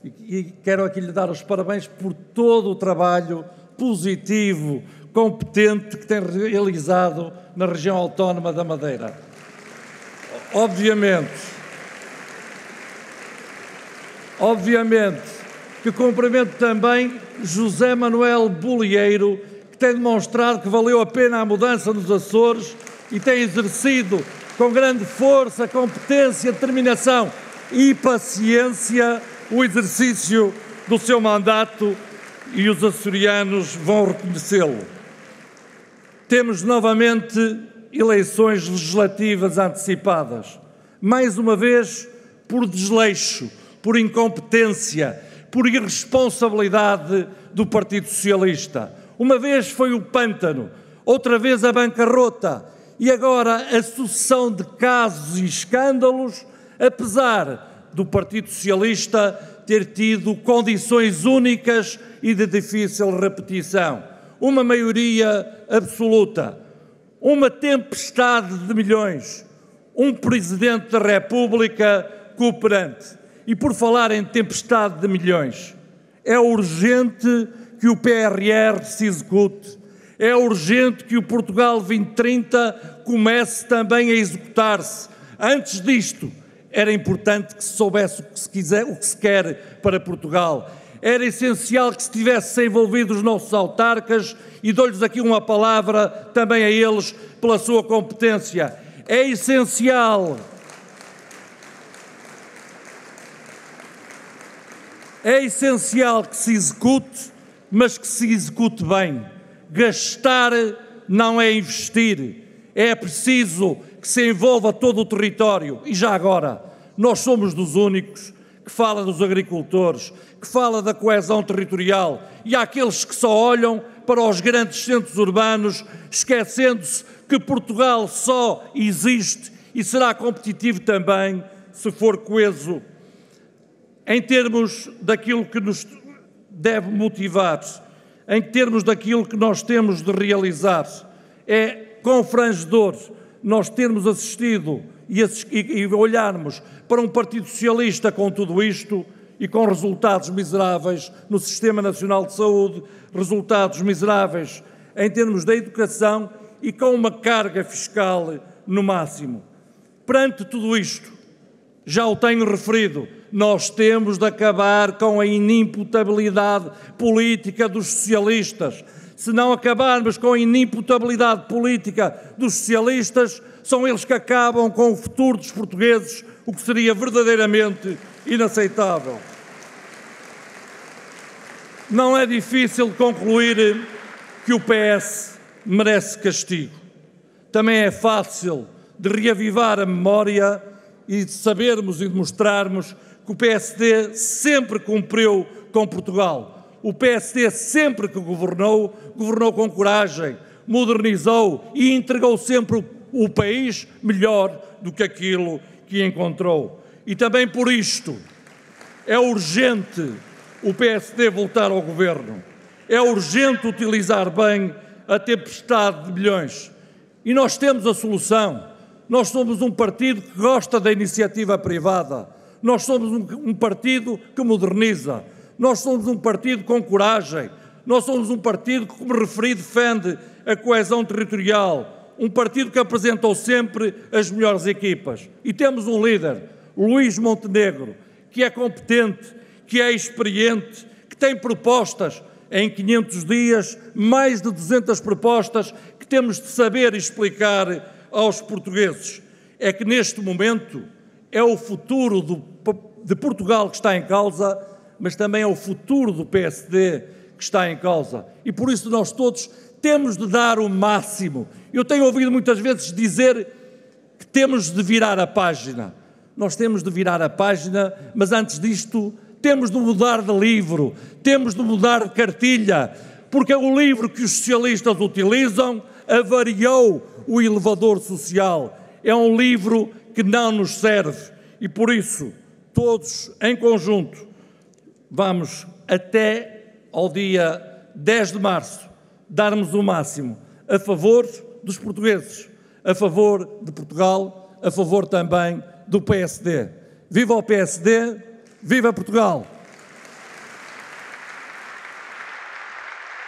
e quero aqui lhe dar os parabéns por todo o trabalho positivo, competente que tem realizado na região autónoma da Madeira. Obviamente que cumprimento também José Manuel Bolieiro, que tem demonstrado que valeu a pena a mudança nos Açores e tem exercido com grande força, competência, determinação e paciência o exercício do seu mandato, e os açorianos vão reconhecê-lo. Temos novamente eleições legislativas antecipadas, mais uma vez por desleixo, por incompetência, por irresponsabilidade do Partido Socialista. Uma vez foi o pântano, outra vez a bancarrota e agora a sucessão de casos e escândalos, apesar do Partido Socialista ter tido condições únicas e de difícil repetição. Uma maioria absoluta, uma tempestade de milhões, um Presidente da República cooperante. E por falar em tempestade de milhões, é urgente que o PRR se execute, é urgente que o Portugal 2030 comece também a executar-se. Antes disto, era importante que se soubesse o que se quer para Portugal. Era essencial que se tivessem envolvido os nossos autarcas, e dou-lhes aqui uma palavra também a eles pela sua competência. É essencial que se execute, mas que se execute bem. Gastar não é investir. É preciso que se envolva todo o território. E já agora, nós somos dos únicos que fala dos agricultores, que fala da coesão territorial, e há aqueles que só olham para os grandes centros urbanos, esquecendo-se que Portugal só existe e será competitivo também se for coeso. Em termos daquilo que nos deve motivar, em termos daquilo que nós temos de realizar, é confrangedor nós termos assistido e olharmos para um Partido Socialista com tudo isto e com resultados miseráveis no Sistema Nacional de Saúde, resultados miseráveis em termos da educação e com uma carga fiscal no máximo. Perante tudo isto, já o tenho referido, nós temos de acabar com a inimputabilidade política dos socialistas. Se não acabarmos com a inimputabilidade política dos socialistas, são eles que acabam com o futuro dos portugueses, o que seria verdadeiramente inaceitável. Não é difícil concluir que o PS merece castigo. Também é fácil de reavivar a memória e de sabermos e de mostrarmos que o PSD sempre cumpriu com Portugal. O PSD sempre que governou, governou com coragem, modernizou e entregou sempre o país melhor do que aquilo que encontrou. E também por isto é urgente o PSD voltar ao governo. É urgente utilizar bem a tempestade de milhões. E nós temos a solução. Nós somos um partido que gosta da iniciativa privada. Nós somos um partido que moderniza. Nós somos um partido com coragem. Nós somos um partido que, como referi, defende a coesão territorial. Um partido que apresentou sempre as melhores equipas. E temos um líder, Luís Montenegro, que é competente, que é experiente, que tem propostas em 500 dias, mais de 200 propostas que temos de saber explicar aos portugueses. É que neste momento é o futuro de Portugal que está em causa, mas também é o futuro do PSD que está em causa. E por isso nós todos temos de dar o máximo. Eu tenho ouvido muitas vezes dizer que temos de virar a página. Nós temos de virar a página, mas antes disto temos de mudar de livro, temos de mudar de cartilha, porque o livro que os socialistas utilizam avariou o elevador social. É um livro que não nos serve e, por isso, todos em conjunto, vamos até ao dia 10 de março darmos o máximo a favor dos portugueses, a favor de Portugal, a favor também do PSD. Viva o PSD, viva Portugal!